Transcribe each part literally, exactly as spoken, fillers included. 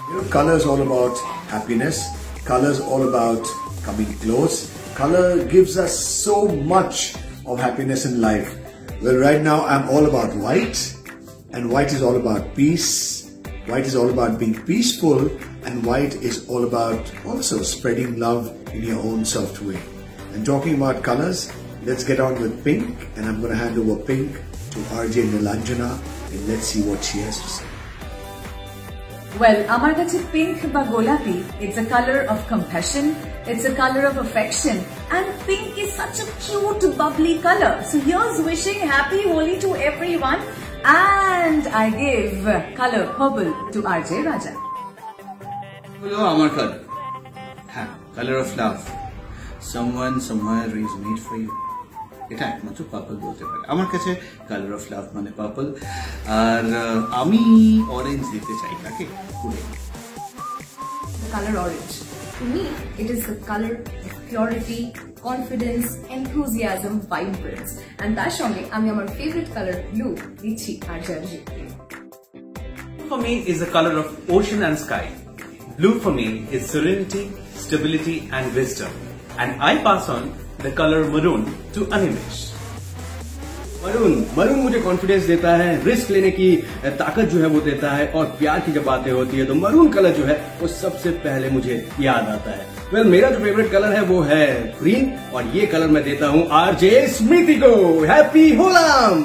You know, color is all about happiness. Color is all about coming close. Color gives us so much of happiness in life. Well, right now I'm all about white, and white is all about peace. White is all about being peaceful, and white is all about also spreading love in your own soft way. And talking about colors, let's get on with pink, and I'm going to hand over pink to R J Nilanjana, and let's see what she has to say. Well, amar kache pink ba golapi, it's a color of compassion, it's a color of affection, and pink is such a cute, bubbly color. So here's wishing happy Holi to everyone, and I give color purple to R J Raja. Hello, amar color. Ha, color of love. Someone somewhere is made for you. এটা একমাত্র purple বলতে পারে। আমার কাছে colour of love মানে purple, আর আমি orange দিতে চাই তাকে পুরো। The color orange. To me, it is the color of purity, confidence, enthusiasm, vibrance. And তার সঙ্গে আমি আমার favorite color blue দিচ্ছি RJ. For me is the color of ocean and sky. Blue for me is serenity, stability, and wisdom. And I pass on the color maroon to Animesh. Maroon maroon मुझे confidence देता है, risk लेने की ताकत जो है वो देता है, और प्यार की जब बातें होती है तो मरून कलर जो है वो सबसे पहले मुझे याद आता है। वेल well, मेरा जो फेवरेट कलर है वो है ग्रीन, और ये कलर मैं देता हूँ आरजे स्मृति को। हैप्पी होलम।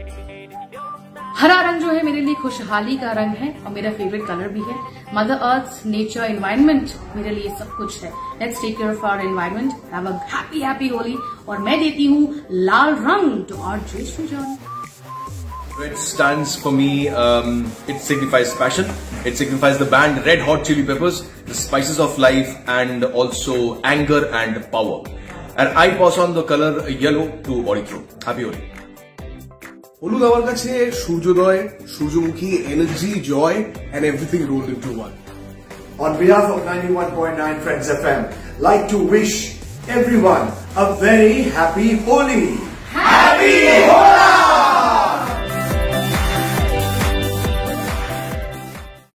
हरा रंग जो है मेरे लिए खुशहाली का रंग है, और मेरा फेवरेट कलर भी है। मदर अर्थ, नेचर, एनवायरनमेंट मेरे लिए सब कुछ है। Let's take care of our environment. Have a happy happy Holi. और मैं देती हूँ लाल रंग to RJ Srijan. Red stands for me, um, it signifies passion. It signifies the band Red Hot Chili Peppers, the spices of life, and also anger and power. And I pass on the color yellow to Orithro. Happy Holi. হলুদ আমার কাছে সূর্যোদয়, সূর্যমুখী, energy, জয়, and everything rolled into one. On behalf of ninety-one point nine Friends F M, like to wish everyone a very happy Holi. Happy Holi!